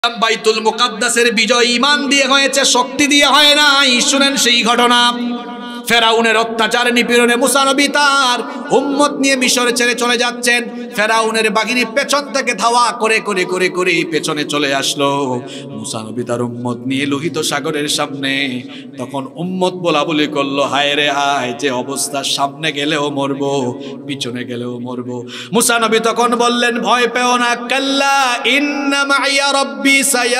বাইতুল মুকাদ্দাসের বিজয় ঈমান দিয়ে হয়েছে, শক্তি দিয়ে হয় নাই। শুনেন সেই ঘটনা। ফেরাউনের অত্যাচার নিপীড়নে মুসা নবী তার উম্মত নিয়ে মিশরে ছেড়ে চলে যাচ্ছেন। ফেরাউনের বাহিনী পেছন থেকে ধাওয়া করে করে করে করে পেছনে চলে আসলো। মুসা নবী তার উম্মত নিয়ে লোহিত সাগরের সামনে। তখন উম্মত বলা বলি করলো, হায় রে হায়, যে অবস্থা, সামনে গেলেও মরবো, পিছনে গেলেও মরবো। মুসা নবী তখন বললেন, ভয় পেও না, কাল্লা ইন্না মাইয়া রব্বি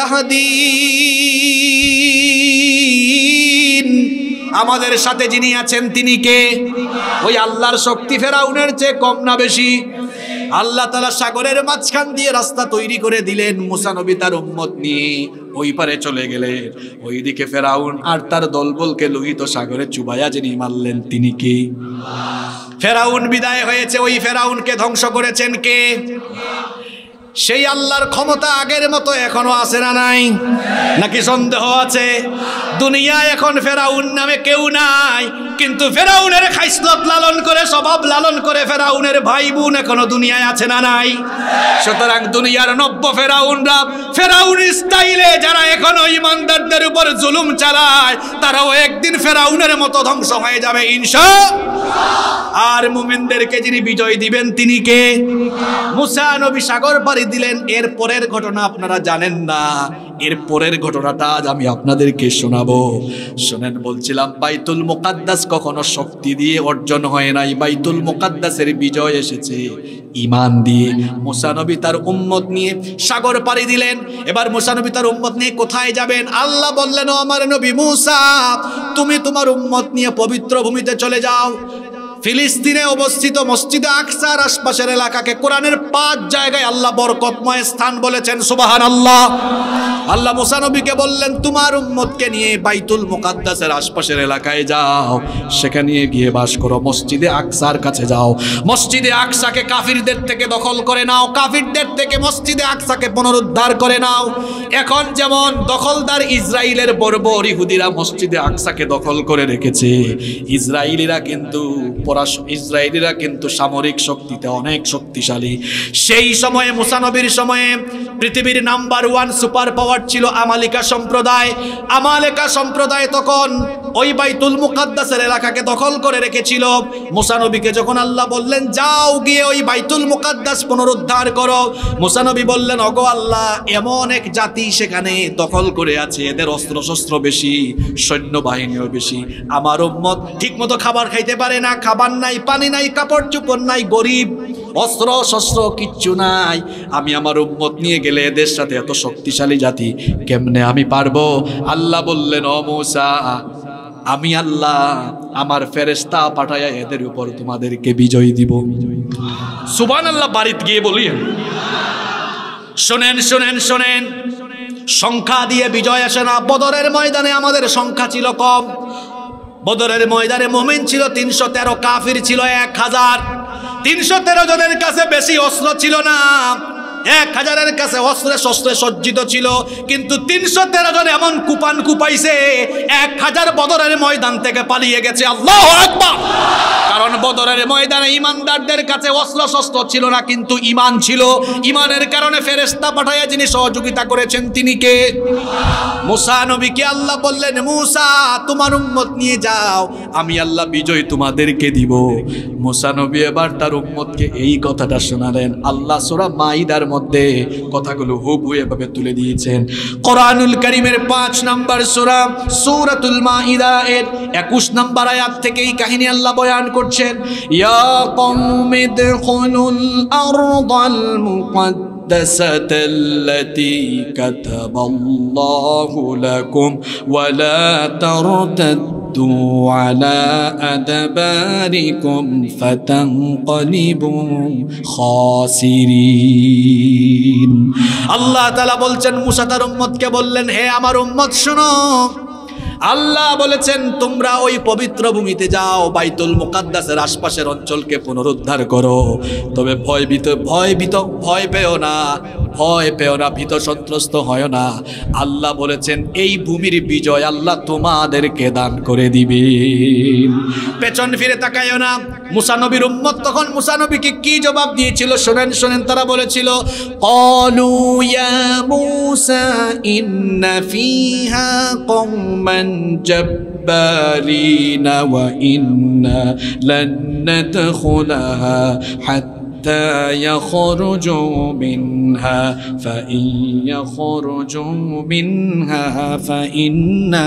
সায়াহদিন। আমাদের সাথে যিনি আছেন তিনি কে? ওই আল্লাহর শক্তি ফেরাউনের চেয়ে কম না বেশি? আল্লাহ তাআলা সাগরের মাঝখান দিয়ে রাস্তা তৈরি করে দিলেন। মুসা নবী তার উম্মত নিয়ে ওই পারে চলে গেলেন। ওইদিকে ফেরাউন আর তার দলবলকে লোহিত সাগরে চুবাইয়া যিনি মারলেন তিনি কে? ফেরাউন বিদায় হয়েছে, ওই ফেরাউনকে ধ্বংস করেছেন কে? সেই আল্লাহর ক্ষমতা আগের মতো এখনো আছে না নাই? নাকি সন্দেহ আছে? দুনিয়ায় এখন ফেরাউন নামে কেউ নাই, কিন্তু ফেরাউনের খাইসলত লালন করে, স্বভাব লালন করে ফেরাউনের ভাই বোন এখনো দুনিয়ায় আছে না নাই? সুতরাং দুনিয়ার নব্য ফেরাউনরা, ফেরাউন স্টাইলে যারা এখনো ইমানদারদের উপর জুলুম চালায়, তারাও একদিন ফেরাউনের মতো ধ্বংস হয়ে যাবে ইনশাআল্লাহ। আর মুমিনদেরকে যিনি বিজয় দিবেন তিনি কে? মুসা নবী সাগর পাড়ি দিলেন। এর পরের ঘটনা আপনারা জানেন না, এর পরের ঘটনাটা আজ আমি আপনাদেরকে শোনাবো। শোনেন, বলছিলাম বাইতুল মুকাদ্দাস কখনো শক্তি দিয়ে অর্জন হয় নাই। বাইতুল মুকাদ্দাসের বিজয় এসেছে ঈমান দিয়ে। মুসা নবী তার উম্মত নিয়ে সাগর পাড়ি দিলেন। এবার মুসা নবী তার উম্মত নিয়ে কোথায় যাবেন? আল্লাহ বললেন, ও আমার নবী মুসা, তুমি তোমার উম্মত নিয়ে পবিত্র ভূমিতে চলে যাও। ফিলিস্তিনে অবস্থিত মসজিদে আকসার আশপাশের এলাকাকে কোরআনের 5 জায়গায় আল্লাহ বরকতময় স্থান বলেছেন। সুবহানাল্লাহ। আল্লাহ মুসা নবীকে বললেন, তোমার উম্মতকে নিয়ে বাইতুল মুকাদ্দাসের আশপাশের এলাকায় যাও, সেখানে গিয়ে বাস করো। মসজিদে আকসার কাছে যাও। মসজিদে আকসাকে কাফিরদের থেকে দখল করে নাও, কাফিরদের থেকে মসজিদে আকসাকে পুনরুদ্ধার করে নাও। এখন যেমন দখলদার ইসরায়েলের বর্বর ইহুদিরা মসজিদে আকসাকে দখল করে রেখেছে, ইসরায়েলিরা কিন্তু সামরিক শক্তিতে অনেক শক্তিশালী। সেই সময়ে মুসা নবীর সময়ে পৃথিবীর নাম্বার 1 সুপার পাওয়ার ছিল আমালিকা সম্প্রদায়। আমালিকা সম্প্রদায় তখন ওই বাইতুল মুকাদ্দাসের এলাকাকে দখল করে রেখেছিল। মুসা নবীকে যখন আল্লাহ বললেন, যাও গিয়ে ওই বাইতুল মুকাদ্দাস পুনরুদ্ধার করো, মুসা নবী বললেন, ওগো আল্লাহ, এমন এক জাতি সেখানে দখল করে আছে, এদের অস্ত্র শস্ত্র বেশি, সৈন্যবাহিনীও বেশি। আমার উম্মত ঠিকমতো খাবার খাইতে পারে না, খাবার নাই, পানি নাই, কাপড় চোপড় নাই, গরিব, অস্ত্র শস্ত্র কিচ্ছু নাই। আমি আমার উম্মত নিয়ে গেলে এদের সাথে, এত শক্তিশালী জাতি, কেমনে আমি পারবো? আল্লাহ বললেন, ও মুসা, আমি আল্লাহ আমার ফেরেশতা পাঠায়া এদের উপর তোমাদেরকে বিজয় দিব। সুবহানাল্লাহ। বাড়িতে গিয়ে বলিয়েন। শোনেন শোনেন শোনেন, সংখ্যা দিয়ে বিজয় আসে না। বদরের ময়দানে আমাদের সংখ্যা ছিল কম। বদরের ময়দানে মুমিন ছিল 313, কাফির ছিল 1000। 313 জনের কাছে বেশি অস্ত্র ছিল না, 1000-এর কাছে অস্ত্রে শস্ত্রে সজ্জিত ছিল। কিন্তু 313 জন এমন কুপান কুপাইছে, 1000 বদরের ময়দান থেকে পালিয়ে গেছে। আল্লাহু আকবার। কারণ বদরের ময়দানে ইমানদারদের কাছে অস্ত্র শস্ত্র ছিল না, কিন্তু ঈমান ছিল। ঈমানের কারণে ফেরেশতা পাঠায়া যিনি সহযোগিতা করেছেন তিনি কে? মুসা নবীকে আল্লাহ বললেন, মুসা, তোমার উম্মত নিয়ে যাও, আমি আল্লাহ বিজয় তোমাদেরকে দিব। মুসা নবী এবার তার উম্মতকে এই কথাটা শোনালেন। আল্লাহ সূরা মাইদার মধ্যে কথাগুলো হুবহু এভাবে তুলে দিয়েছেন। কোরআনুল কারীমের 5 নম্বর সূরা, সূরাতুল মাইদা এর 21 নম্বর আয়াত থেকে এই কাহিনী আল্লাহ বয়ান করছেন। ইয়া কওমি দুখুলুল আরদাল মুকাদ্দাসাতাল্লাতী কাতাবাল্লাহু লাকুম ওয়া লা তারতাদ্দু আলা আদবারিকুম ফাতানকালিবু খাসিরিন। আল্লাহ তাআলা বলছেন, মুসা তার উম্মতকে বললেন, হে আমার উম্মত শোনো, আল্লাহ বলেছেন তোমরা ওই পবিত্র ভূমিতে যাও, বাইতুল মুকাদ্দাসের আশপাশের অঞ্চলকে পুনরুদ্ধার করো। তবে ভয় পেও না, ভয় পেও না, ভীত সন্ত্রস্ত হয় না। আল্লাহ বলেছেন এই ভূমির বিজয় আল্লাহ তোমাদেরকে দান করে দিবে। পেছন ফিরে তাকায়ও না। মুসা নবীর উম্মত তখন মুসা নবীকে কি জবাব দিয়েছিল শোনেন শোনেন। তারা বলেছিল ক্বালু ইয়া মূসা ইন্না ফিহা কওমান জাব্বারিনা ওয়া ইন্না লান নাদখুলাহা হাত্তা ইয়াখরুজু মিনহা ফাইন ইয়াখরুজু মিনহা ফাইন্না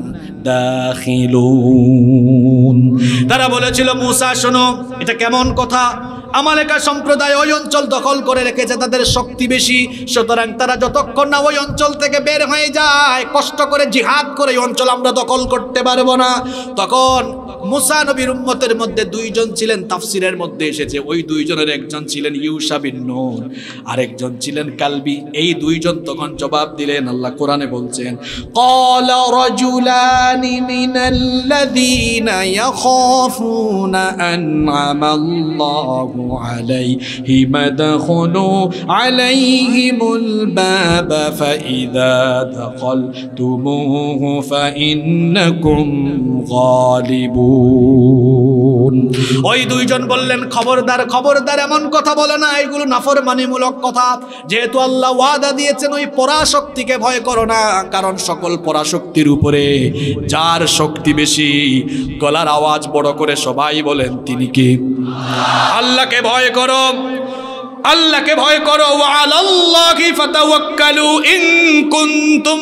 দাখিলুন। তারা বলেছিল মূসা শোনো, এটা কেমন কথা? আমালেকা সম্প্রদায় ওই অঞ্চল দখল করে রেখেছে, তাদের শক্তি বেশি, সুতরাং তারা যতক্ষণ না ওই অঞ্চল থেকে বের হয়ে যায়, কষ্ট করে জিহাদ করে ওই অঞ্চল আমরা দখল করতে পারবো না। তখন মুসা নবীর উম্মতের মধ্যে দুইজন ছিলেন, তাফসিরের মধ্যে এসেছে ওই দুইজনের একজন ছিলেন ইউশা বিন নূন, আরেকজন ছিলেন কালবি। এই দুইজন তখন জবাব দিলেন, আল্লাহ কোরআনে বলছেন ক্বালা রাজুলানি মিনাল্লাযীনা ইয়াখাফুনা আন'আমাল্লাহু আলাইহিম আদখুলু আলাইহিমুল বাবা ফাইযা দাখালতুমুহু ফাইন্নাকুম গালিবুন। ওই দুইজন বললেন খবরদার খবরদার, এমন কথা বলে না, এগুলো নাফরমানিমূলক কথা। যেহেতু আল্লাহ ওয়াদা দিয়েছেন ওই পরাশক্তিকে ভয় করো না, কারণ সকল পরাশক্তির উপরে যার শক্তি বেশি, গলার আওয়াজ বড় করে সবাই বলেন তিনি কে? আল্লাহকে ভয় করো, আল্লাহকে ভয় করো। ওয়া আলাল্লাহি ফাতাওয়াক্কালু ইন কুনতুম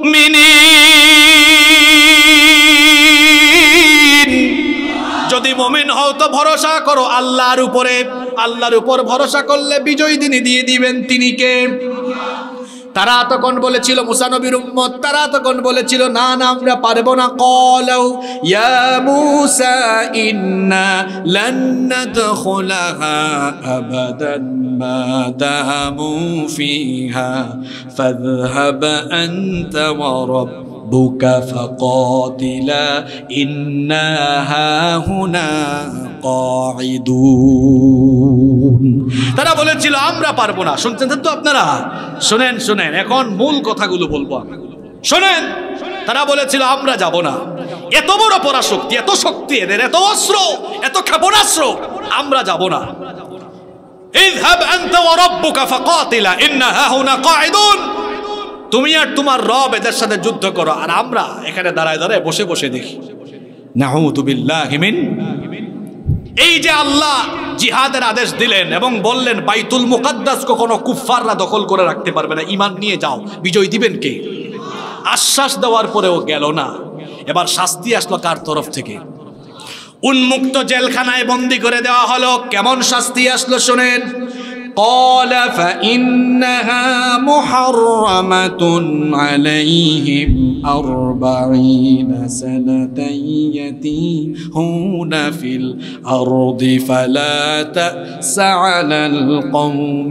মুমিনিন। যদি মুমিন হও তো ভরসা করো আল্লাহর উপরে। আল্লাহর উপর ভরসা করলে বিজয় তিনি দিয়ে দিবেন। তিনি কে? তারা তখন বলেছিল মুসা নবীর উম্মত, তারা তখন বলেছিল না না আমরা পারবো না। ক্বালু ইয়া মূসা ইন্না লান নাদখুলাহা আবাদান মা দামু ফিহা ফাযহাব আনতা ওয়া রাব্বুকা ফাকাতিলা ইন্না হাহুনা কাঈদুন। তারা বলেছিল আমরা পারবো না। শুনছেন তো আপনারা? শুনেন শুনেন, এখন মূল কথাগুলো বলবো, শুনেন। তারা বলেছিল আমরা যাব না, এত বড় পরাশক্তি, এত শক্তি এদের, এত অস্ত্র, এত ক্ষেপণাস্ত্র, আমরা যাব না। ইযহাব আনতা ওয়া রাব্বুকা ফাকাতিলা ইন্না হাহুনা কাঈদুন। তুমি আর তোমার রব এদের সাথে যুদ্ধ করো, আর আমরা এখানে দাঁড়ায় দাঁড়ায় বসে বসে দেখি। নাউযু বিল্লাহি মিন। এই যে আল্লাহ জিহাদের আদেশ দিলেন এবং বললেন বাইতুল মুকাদ্দাস কখনো কুফফাররা দখল করে রাখতে পারবে না, ঈমান নিয়ে যাও, বিজয় দিবেন কে? আশ্বাস দেওয়ার পরেও গেল না। এবার শাস্তি আসলো কার তরফ থেকে? উন্মুক্ত জেলখানায় বন্দী করে দেওয়া হলো। কেমন শাস্তি আসলো শুনেন। قال فإنها محرمة عليهم 40 سنة يتيهون في الأرض فلا تأس على القوم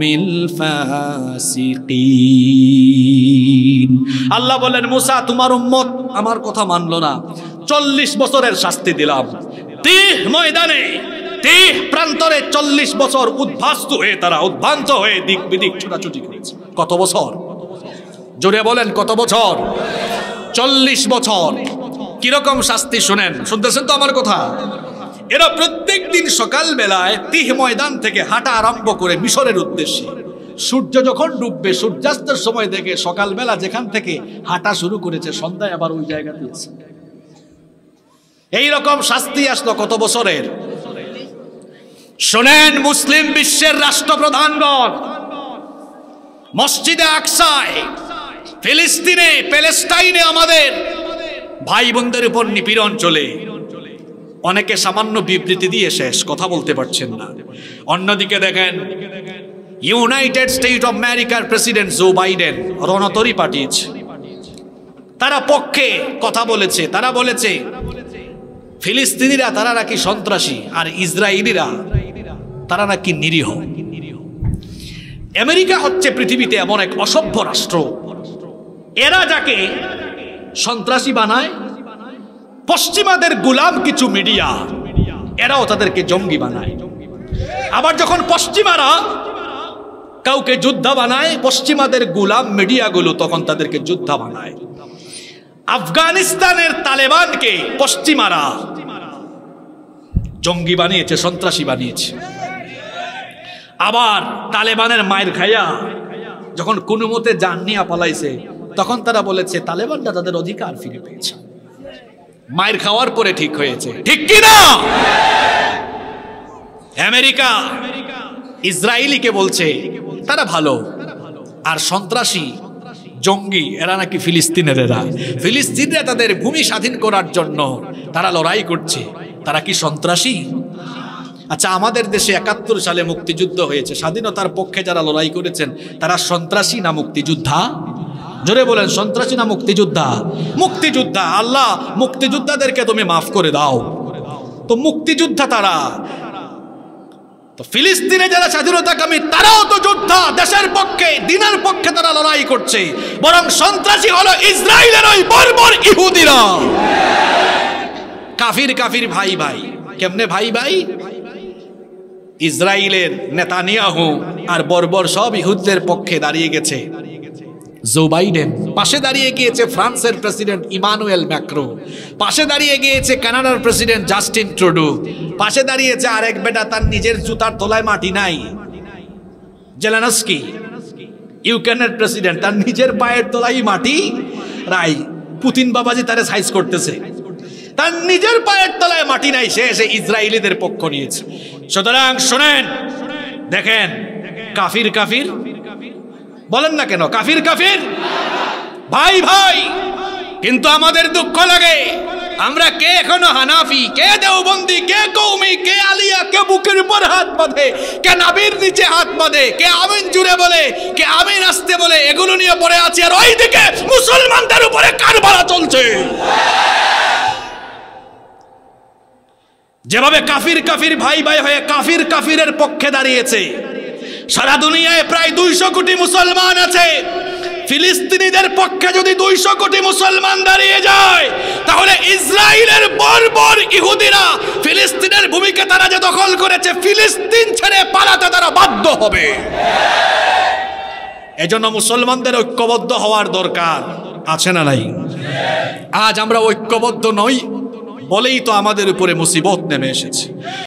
الفاسقين। আল্লাহ বলেন মুসা তোমার উম্মত আমার কথা মানলো না, 40 বছরের শাস্তি দিলাম। তিহ ময়দানে, তিহ প্রান্তরে 40 বছর উদ্ভাস্ত হয়ে তারা উদ্ভ্রান্ত হয়ে দিক বিদিক ছোটাছুটি করেছে। কত বছর? জোরে বলেন কত বছর? 40 বছর। কিরকম শাস্তি শুনেন, শুনতেছেন তো আমার কথা? এরা প্রত্যেক দিন সকাল বেলায় তিহ ময়দান থেকে হাঁটা আরম্ভ করে মিশরের উদ্দেশ্যে, সূর্য যখন ডুববে সূর্যাস্তের সময় থেকে সকালবেলা যেখান থেকে হাঁটা শুরু করেছে সন্ধ্যায় আবার ওই জায়গাতে আছে। এইরকম শাস্তি আসলো কত বছরের? শোনেন, মুসলিম বিশ্বের রাষ্ট্রপ্রধানগণ মসজিদে আকসায়, ফিলিস্তিনে, প্যালেস্টাইনে আমাদের ভাই বোনদের উপর নিপীড়ন চলে। অনেকে সামান্য বিবৃতি দিয়ে শেষ, কথা বলতে পারছেন না। অন্যদিকে দেখেন ইউনাইটেড স্টেট অফ আমেরিকার প্রেসিডেন্ট জো বাইডেন রণতরী পাঠিয়েছে। তারা পক্ষে কথা বলেছে। তারা বলেছে ফিলিস্তিনিরা তারা নাকি সন্ত্রাসী আর ইসরায়েলিরা তারা নাকি নিরীহ। আমেরিকা হচ্ছে পৃথিবীতে এমন এক অসভ্য রাষ্ট্র, এরা যাকে সন্ত্রাসী বানায়, পশ্চিমাদের গোলাম কিছু মিডিয়া এরাও তাদেরকে জঙ্গি বানায়। আবার যখন পশ্চিমারা কাউকে যোদ্ধা বানায়, পশ্চিমাদের গোলাম মিডিয়াগুলো তখন তাদেরকে যোদ্ধা বানায়। আফগানিস্তানের তালেবানকে পশ্চিমারা জঙ্গি বানিয়েছে, সন্ত্রাসী বানিয়েছে। আবার তালেবানের মায়ের খাইয়া যখন কোনো মতে জান নিয়ে পালাইছে, তখন তারা বলেছে তালেবানরা তাদের অধিকার ফিরে পেয়েছে। মায়ের খাওয়ার পরে ঠিক হয়েছে, ঠিক কি না? আমেরিকা ইসরায়েলিকে বলছে তারা ভালো, আর সন্ত্রাসী জঙ্গি এরা নাকি ফিলিস্তিনেরা। ফিলিস্তিনরা তাদের ভূমি স্বাধীন করার জন্য তারা লড়াই করছে, তারা কি সন্ত্রাসী? আচ্ছা, আমাদের দেশে ৭১ সালে মুক্তিযুদ্ধ হয়েছে, স্বাধীনতার পক্ষে যারা লড়াই করেছেন তারা সন্ত্রাসী না মুক্তিযোদ্ধা? জোরে বলেন, সন্ত্রাসী না মুক্তিযোদ্ধা? মুক্তিযোদ্ধা। আল্লাহ মুক্তিযোদ্ধাদেরকে তুমি মাফ করে দাও। তো মুক্তিযোদ্ধা তারা। তো ফিলিস্তিনে যারা স্বাধীনতাকামী তারাও তো যোদ্ধা, দেশের পক্ষে দিনের পক্ষে তারা লড়াই করছে। বরং সন্ত্রাসী হলো ইসরায়েলের ওই বর্বর ইহুদিরা। কাফির কাফির ভাই ভাই। কেমনে ভাই ভাই? ইসরায়েলের নেতানিয়াহু আর বর্বর সব ইহুদদের পক্ষে দাঁড়িয়ে গেছে জো বাইডেন, পাশে দাঁড়িয়ে গিয়েছে ফ্রান্সের প্রেসিডেন্ট ইমানুয়েল ম্যাক্রো, পাশে দাঁড়িয়ে গিয়েছে কানাডার প্রেসিডেন্ট জাস্টিন ট্রুডো, পাশে দাঁড়িয়েছে আরেক বেটা তার নিজের জুতার তলায় মাটি নাই, জেলেনস্কি, ইউক্রেনের প্রেসিডেন্ট, তার নিজের পায়ের তলায় মাটি রাই। পুতিন বাবাজি তারে সাইজ করতেছে, তার নিজের পায়ের তলায় মাটি নাই, সে এসে ইসরায়েলিদের পক্ষ নিয়েছে। সুতরাং শোনেন, দেখেন, কাফির কাফির বলেন না কেন? কাফির কাফির ভাই ভাই। কিন্তু আমাদের দুঃখ লাগে, আমরা কে এখনো হানাফি, কে দেওবন্দি, কে কৌমি, কে আলিয়া, কে বুকের উপর হাত বাঁধে, কে নাভির নিচে হাত বাঁধে, কে আমিন জুড়ে বলে, কে আমিন আসতে বলে, এগুলো নিয়ে পড়ে আছে। আর ওইদিকে মুসলমানদের উপরে কারবালা চলছে। যেভাবে কাফির কাফির ভাই ভাই হয়ে কাফির কাফিরের পক্ষে দাঁড়িয়েছে, সারা দুনিয়ায় প্রায় 200 কোটি মুসলমান আছে। ফিলিস্তিনিদের পক্ষে যদি 200 কোটি মুসলমান দাঁড়িয়ে যায়, তাহলে ইসরায়েলের বর্বর ইহুদিরা ফিলিস্তিনের ভূমিকে তারা যে দখল করেছে, ফিলিস্তিন ছেড়ে পালাতে তারা বাধ্য হবে। এজন্য মুসলমানদের ঐক্যবদ্ধ হওয়ার দরকার আছে না নাই? আজ আমরা ঐক্যবদ্ধ নই বলেই তো আমাদের উপরে মুসিবত নেমে এসেছে।